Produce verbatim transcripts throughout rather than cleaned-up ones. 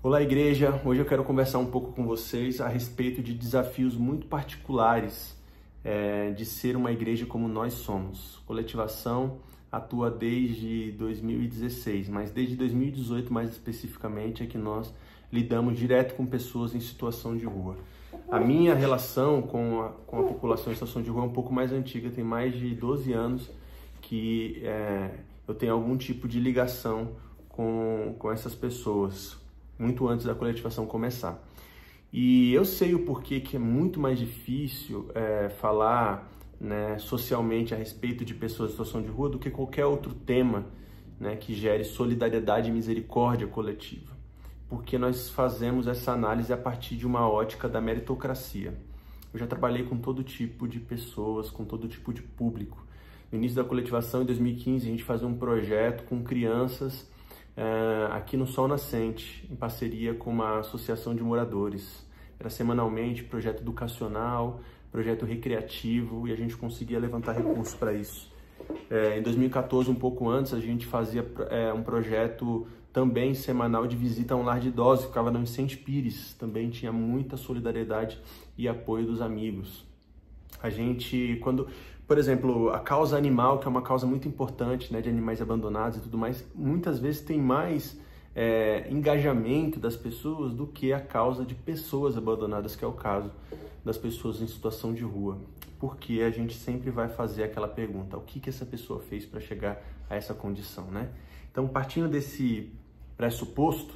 Olá, igreja! Hoje eu quero conversar um pouco com vocês a respeito de desafios muito particulares é, de ser uma igreja como nós somos. Coletivação atua desde dois mil e dezesseis, mas desde dois mil e dezoito, mais especificamente, é que nós lidamos direto com pessoas em situação de rua. A minha relação com a, com a população em situação de rua é um pouco mais antiga, tem mais de doze anos que é, eu tenho algum tipo de ligação com, com essas pessoas, muito antes da coletivação começar. E eu sei o porquê que é muito mais difícil é, falar né, socialmente a respeito de pessoas em situação de rua do que qualquer outro tema né, que gere solidariedade e misericórdia coletiva. Porque nós fazemos essa análise a partir de uma ótica da meritocracia. Eu já trabalhei com todo tipo de pessoas, com todo tipo de público. No início da coletivação, em dois mil e quinze, a gente fazia um projeto com crianças Uh, aqui no Sol Nascente, em parceria com uma associação de moradores. Era semanalmente projeto educacional, projeto recreativo, e a gente conseguia levantar recursos para isso. É, em dois mil e quatorze, um pouco antes, a gente fazia é, um projeto também semanal de visita a um lar de idosos, que ficava no Vicente Pires. Também tinha muita solidariedade e apoio dos amigos. A gente, quando... Por exemplo, a causa animal, que é uma causa muito importante, né, de animais abandonados e tudo mais, muitas vezes tem mais é, engajamento das pessoas do que a causa de pessoas abandonadas, que é o caso das pessoas em situação de rua. Porque a gente sempre vai fazer aquela pergunta, o que, que essa pessoa fez para chegar a essa condição, né? Então, partindo desse pressuposto,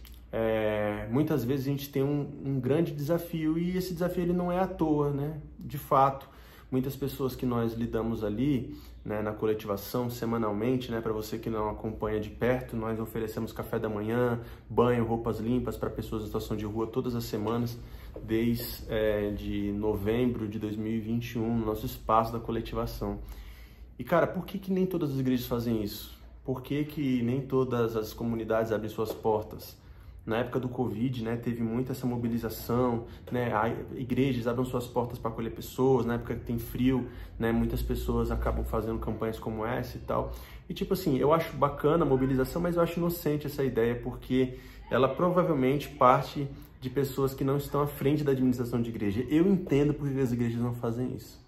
é, muitas vezes a gente tem um, um grande desafio, e esse desafio ele não é à toa, né? De fato, muitas pessoas que nós lidamos ali, né, na coletivação, semanalmente, né, para você que não acompanha de perto, nós oferecemos café da manhã, banho, roupas limpas para pessoas em situação de rua todas as semanas, desde é, de novembro de dois mil e vinte e um, no nosso espaço da coletivação. E, cara, por que que nem todas as igrejas fazem isso? Por que que nem todas as comunidades abrem suas portas? Na época do Covid, né, teve muita essa mobilização, né, igrejas abrem suas portas para acolher pessoas, na época que tem frio, né, muitas pessoas acabam fazendo campanhas como essa e tal. E tipo assim, eu acho bacana a mobilização, mas eu acho inocente essa ideia, porque ela provavelmente parte de pessoas que não estão à frente da administração de igreja. Eu entendo porque as igrejas não fazem isso,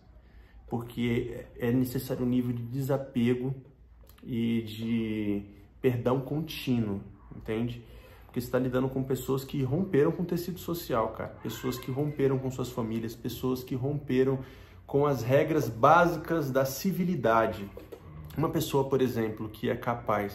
porque é necessário um nível de desapego e de perdão contínuo, entende? Porque você está lidando com pessoas que romperam com o tecido social, cara. Pessoas que romperam com suas famílias, pessoas que romperam com as regras básicas da civilidade. Uma pessoa, por exemplo, que é capaz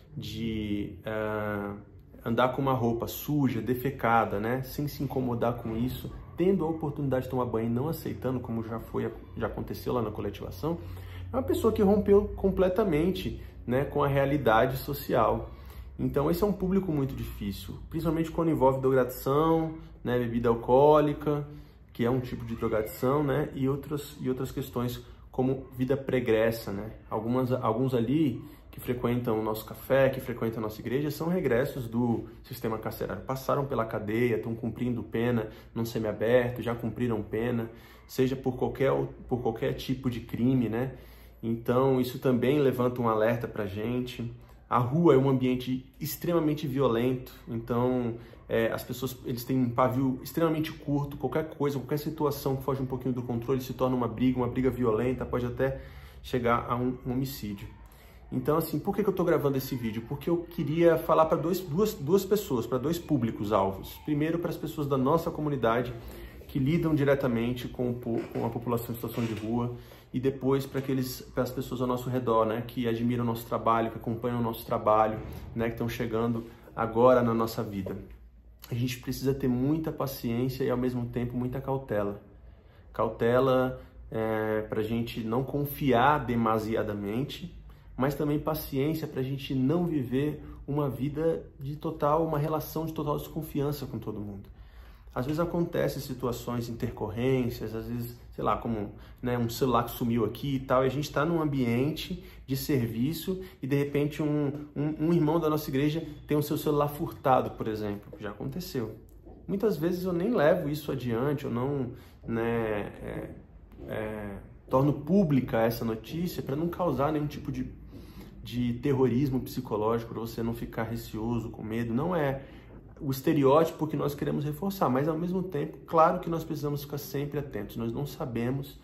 de uh, andar com uma roupa suja, defecada, né, sem se incomodar com isso, tendo a oportunidade de tomar banho e não aceitando, como já foi, já aconteceu lá na coletivação, é uma pessoa que rompeu completamente, né, com a realidade social. Então esse é um público muito difícil, principalmente quando envolve drogadição, né, bebida alcoólica, que é um tipo de drogadição, né, e outras, e outras questões como vida pregressa, né. Algumas, alguns ali que frequentam o nosso café, que frequentam a nossa igreja, são regressos do sistema carcerário. Passaram pela cadeia, estão cumprindo pena num semiaberto, já cumpriram pena, seja por qualquer, por qualquer tipo de crime, né. Então isso também levanta um alerta pra gente. A rua é um ambiente extremamente violento, então é, as pessoas eles têm um pavio extremamente curto, qualquer coisa, qualquer situação que foge um pouquinho do controle se torna uma briga, uma briga violenta, pode até chegar a um, um homicídio. Então, assim, por que que eu estou gravando esse vídeo? Porque eu queria falar para duas, duas pessoas, para dois públicos-alvos. Primeiro, para as pessoas da nossa comunidade que lidam diretamente com, com a população em situação de rua, e depois para aqueles, para as pessoas ao nosso redor, né, que admiram o nosso trabalho, que acompanham o nosso trabalho, né, que estão chegando agora na nossa vida. A gente precisa ter muita paciência e ao mesmo tempo muita cautela. Cautela é, para a gente não confiar demasiadamente, mas também paciência para a gente não viver uma vida de total, uma relação de total desconfiança com todo mundo. Às vezes acontecem situações, intercorrências, às vezes, sei lá, como né, um celular que sumiu aqui e tal, e a gente está num ambiente de serviço e de repente um, um, um irmão da nossa igreja tem o seu celular furtado, por exemplo. Já aconteceu. Muitas vezes eu nem levo isso adiante, eu não né, é, é, torno pública essa notícia para não causar nenhum tipo de, de terrorismo psicológico, para você não ficar receoso, com medo. Não é o estereótipo que nós queremos reforçar, mas ao mesmo tempo, claro que nós precisamos ficar sempre atentos. Nós não sabemos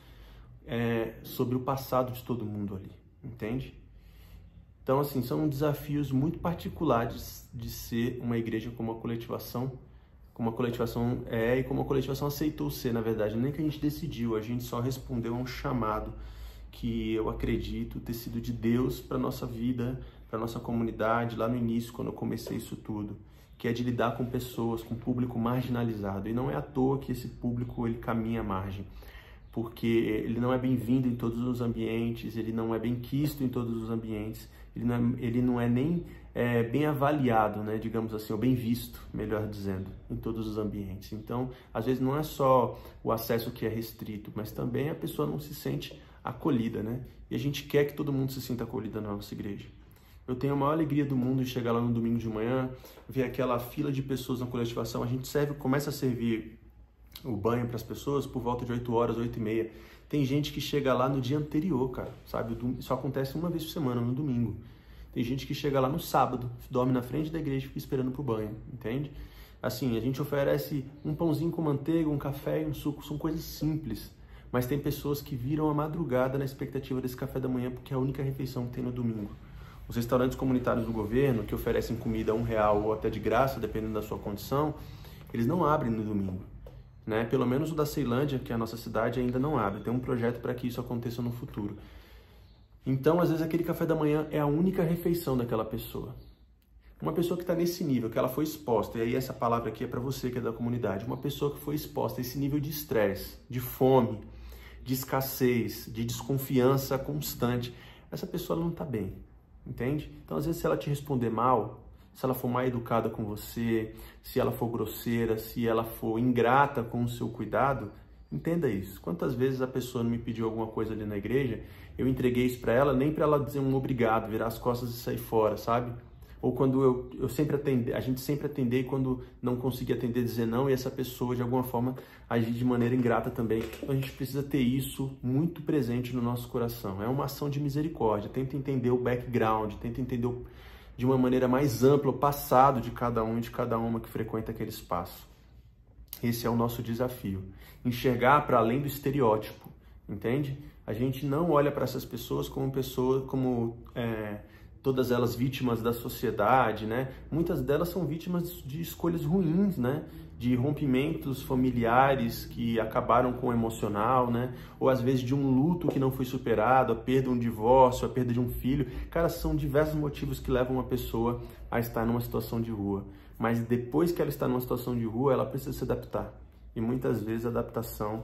é, sobre o passado de todo mundo ali, entende? Então, assim, são desafios muito particulares de ser uma igreja como a coletivação, como a coletivação é e como a coletivação aceitou ser, na verdade. Nem que a gente decidiu, a gente só respondeu a um chamado que eu acredito ter sido de Deus para nossa vida, para nossa comunidade, lá no início, quando eu comecei isso tudo, que é de lidar com pessoas, com público marginalizado. E não é à toa que esse público ele caminha à margem, porque ele não é bem-vindo em todos os ambientes, ele não é bem-quisto em todos os ambientes, ele não é, ele não é nem é, bem avaliado, né, digamos assim, ou bem visto, melhor dizendo, em todos os ambientes. Então, às vezes não é só o acesso que é restrito, mas também a pessoa não se sente acolhida, né? E a gente quer que todo mundo se sinta acolhida na nossa igreja. Eu tenho a maior alegria do mundo de chegar lá no domingo de manhã, ver aquela fila de pessoas na coletivação. A gente serve, começa a servir o banho para as pessoas por volta de oito horas, oito e meia. Tem gente que chega lá no dia anterior, cara, sabe? Isso acontece uma vez por semana, no domingo. Tem gente que chega lá no sábado, dorme na frente da igreja e fica esperando pro banho, entende? Assim, a gente oferece um pãozinho com manteiga, um café e um suco, são coisas simples. Mas tem pessoas que viram a madrugada na expectativa desse café da manhã porque é a única refeição que tem no domingo. Os restaurantes comunitários do governo, que oferecem comida a um real ou até de graça, dependendo da sua condição, eles não abrem no domingo. Né? Pelo menos o da Ceilândia, que é a nossa cidade, ainda não abre. Tem um projeto para que isso aconteça no futuro. Então, às vezes, aquele café da manhã é a única refeição daquela pessoa. Uma pessoa que está nesse nível, que ela foi exposta, e aí essa palavra aqui é para você que é da comunidade, uma pessoa que foi exposta a esse nível de estresse, de fome, de escassez, de desconfiança constante, essa pessoa não está bem, entende? Então, às vezes, se ela te responder mal, se ela for mal educada com você, se ela for grosseira, se ela for ingrata com o seu cuidado, entenda isso. Quantas vezes a pessoa não me pediu alguma coisa ali na igreja, eu entreguei isso para ela, nem para ela dizer um obrigado, virar as costas e sair fora, sabe? Ou quando eu, eu sempre atender, a gente sempre atender e quando não conseguir atender, dizer não, e essa pessoa de alguma forma agir de maneira ingrata também. Então a gente precisa ter isso muito presente no nosso coração. É uma ação de misericórdia, tenta entender o background, tenta entender o, de uma maneira mais ampla o passado de cada um e de cada uma que frequenta aquele espaço. Esse é o nosso desafio. Enxergar para além do estereótipo, entende? A gente não olha para essas pessoas como pessoas, como é, todas elas vítimas da sociedade, né? Muitas delas são vítimas de escolhas ruins, né? De rompimentos familiares que acabaram com o emocional, né? Ou às vezes de um luto que não foi superado, a perda de um divórcio, a perda de um filho. Cara, são diversos motivos que levam uma pessoa a estar numa situação de rua. Mas depois que ela está numa situação de rua, ela precisa se adaptar. E muitas vezes a adaptação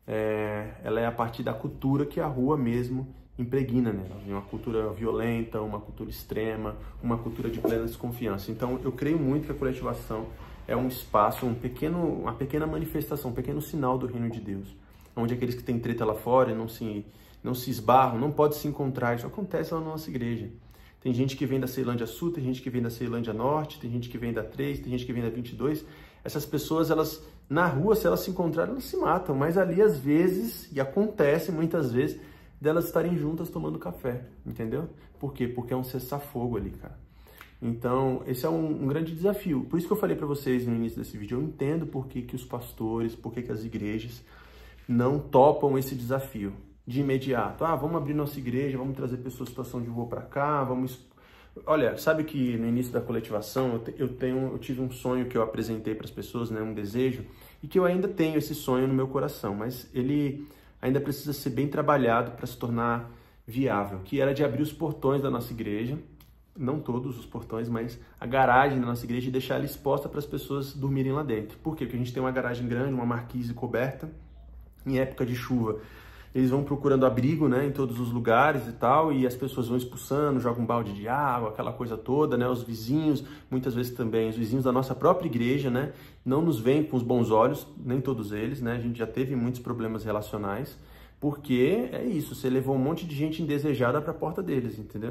é, ela é a partir da cultura que a rua mesmo impregna nela. Uma cultura violenta, uma cultura extrema, uma cultura de plena desconfiança. Então, eu creio muito que a coletivação é um espaço, um pequeno, uma pequena manifestação, um pequeno sinal do reino de Deus, onde aqueles que têm treta lá fora não se, não se esbarram, não podem se encontrar. Isso acontece lá na nossa igreja. Tem gente que vem da Ceilândia Sul, tem gente que vem da Ceilândia Norte, tem gente que vem da três, tem gente que vem da vinte e dois. Essas pessoas, elas na rua, se elas se encontrarem, elas se matam. Mas ali, às vezes, e acontece muitas vezes, delas estarem juntas tomando café, entendeu? Por quê? Porque é um cessar-fogo ali, cara. Então, esse é um, um grande desafio. Por isso que eu falei para vocês no início desse vídeo, eu entendo por que, que os pastores, por que, que as igrejas não topam esse desafio de imediato. Ah, vamos abrir nossa igreja, vamos trazer pessoas em situação de rua para cá, vamos... Olha, sabe que no início da coletivação eu, te, eu, tenho, eu tive um sonho que eu apresentei para as pessoas, né, um desejo, e que eu ainda tenho esse sonho no meu coração, mas ele ainda precisa ser bem trabalhado para se tornar viável, que era de abrir os portões da nossa igreja, não todos os portões, mas a garagem da nossa igreja e deixar ela exposta para as pessoas dormirem lá dentro. Por quê? Porque a gente tem uma garagem grande, uma marquise coberta, em época de chuva. Eles vão procurando abrigo, né, em todos os lugares e tal, e as pessoas vão expulsando, jogam um balde de água, aquela coisa toda, né, os vizinhos, muitas vezes também, os vizinhos da nossa própria igreja, né, não nos veem com os bons olhos, nem todos eles, né, a gente já teve muitos problemas relacionais, porque é isso, você levou um monte de gente indesejada para a porta deles, entendeu?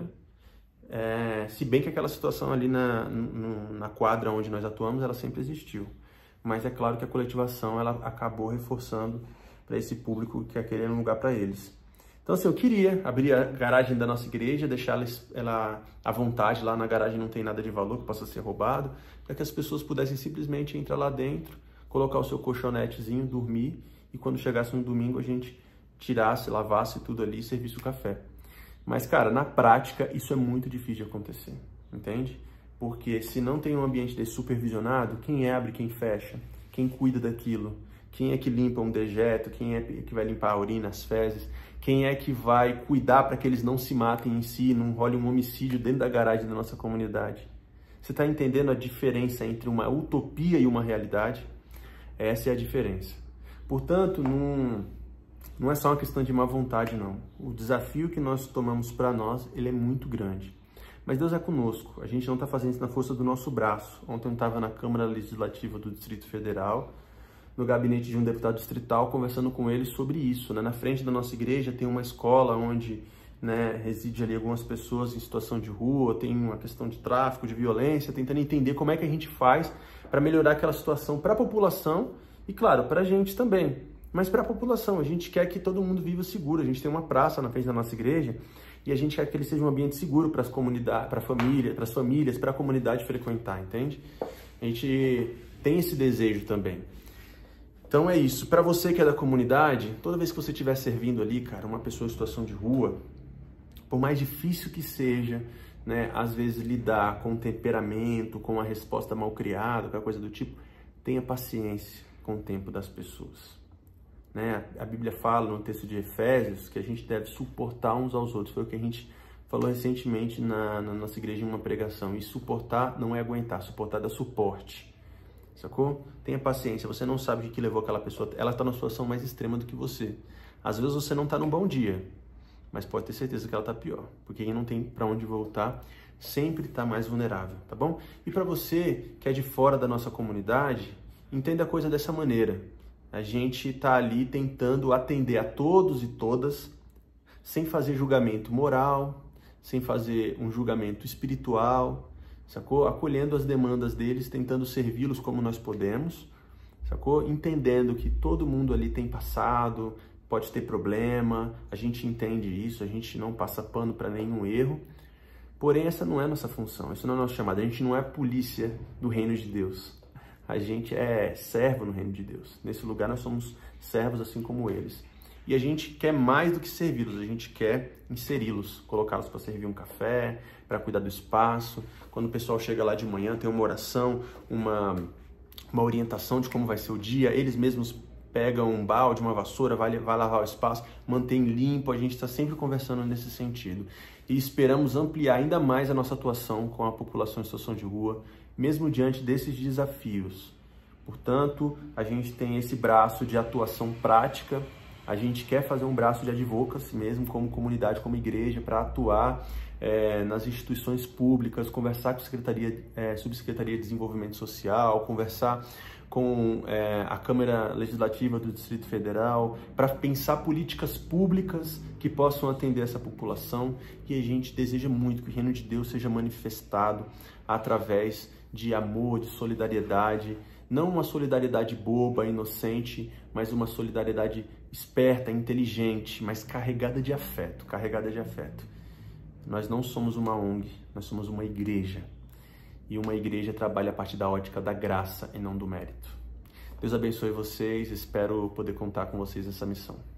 É, se bem que aquela situação ali na, no, na quadra onde nós atuamos, ela sempre existiu, mas é claro que a coletivação, ela acabou reforçando para esse público que quer querer um lugar para eles. Então, assim, eu queria abrir a garagem da nossa igreja, deixar ela, ela à vontade, lá na garagem não tem nada de valor que possa ser roubado, para que as pessoas pudessem simplesmente entrar lá dentro, colocar o seu colchonetezinho, dormir, e quando chegasse no domingo a gente tirasse, lavasse tudo ali e servisse o café. Mas, cara, na prática isso é muito difícil de acontecer, entende? Porque se não tem um ambiente desse supervisionado, quem abre, quem fecha, quem cuida daquilo, quem é que limpa um dejeto, quem é que vai limpar a urina, as fezes, quem é que vai cuidar para que eles não se matem em si, não role um homicídio dentro da garagem da nossa comunidade. Você está entendendo a diferença entre uma utopia e uma realidade? Essa é a diferença. Portanto, não, não é só uma questão de má vontade, não. O desafio que nós tomamos para nós, ele é muito grande. Mas Deus é conosco. A gente não está fazendo isso na força do nosso braço. Ontem eu estava na Câmara Legislativa do Distrito Federal, no gabinete de um deputado distrital, conversando com ele sobre isso, né? Na frente da nossa igreja tem uma escola onde, né, reside ali algumas pessoas em situação de rua, tem uma questão de tráfico, de violência, tentando entender como é que a gente faz para melhorar aquela situação para a população e, claro, para a gente também. Mas para a população, a gente quer que todo mundo viva seguro. A gente tem uma praça na frente da nossa igreja e a gente quer que ele seja um ambiente seguro para as comunidades, para a família, para as famílias, para a comunidade frequentar, entende? A gente tem esse desejo também. Então é isso. Para você que é da comunidade, toda vez que você estiver servindo ali, cara, uma pessoa em situação de rua, por mais difícil que seja, né, às vezes lidar com o temperamento, com a resposta mal criada, qualquer coisa do tipo, tenha paciência com o tempo das pessoas. Né? A Bíblia fala no texto de Efésios que a gente deve suportar uns aos outros. Foi o que a gente falou recentemente na, na nossa igreja em uma pregação. E suportar não é aguentar, suportar dá suporte. Sacou? Tenha paciência, você não sabe o que levou aquela pessoa, ela está numa situação mais extrema do que você. Às vezes você não está num bom dia, mas pode ter certeza que ela está pior, porque quem não tem para onde voltar sempre está mais vulnerável, tá bom? E para você que é de fora da nossa comunidade, entenda a coisa dessa maneira. A gente está ali tentando atender a todos e todas, sem fazer julgamento moral, sem fazer um julgamento espiritual, sacou? Acolhendo as demandas deles, tentando servi-los como nós podemos, sacou? Entendendo que todo mundo ali tem passado, pode ter problema, a gente entende isso, a gente não passa pano para nenhum erro, porém essa não é nossa função, essa não é nossa chamada, a gente não é polícia do reino de Deus, a gente é servo no reino de Deus, nesse lugar nós somos servos assim como eles. E a gente quer mais do que servi-los, a gente quer inseri-los, colocá-los para servir um café, para cuidar do espaço. Quando o pessoal chega lá de manhã, tem uma oração, uma, uma orientação de como vai ser o dia. Eles mesmos pegam um balde, uma vassoura, vai, vai lavar o espaço, mantém limpo. A gente está sempre conversando nesse sentido. E esperamos ampliar ainda mais a nossa atuação com a população em situação de rua, mesmo diante desses desafios. Portanto, a gente tem esse braço de atuação prática. A gente quer fazer um braço de advocacy mesmo, como comunidade, como igreja, para atuar é, nas instituições públicas, conversar com a Secretaria, é, Subsecretaria de Desenvolvimento Social, conversar com é, a Câmara Legislativa do Distrito Federal, para pensar políticas públicas que possam atender essa população. E a gente deseja muito que o reino de Deus seja manifestado através de amor, de solidariedade, não uma solidariedade boba, inocente, mas uma solidariedade esperta, inteligente, mas carregada de afeto, carregada de afeto. Nós não somos uma O N G, nós somos uma igreja. E uma igreja trabalha a partir da ótica da graça e não do mérito. Deus abençoe vocês, espero poder contar com vocês nessa missão.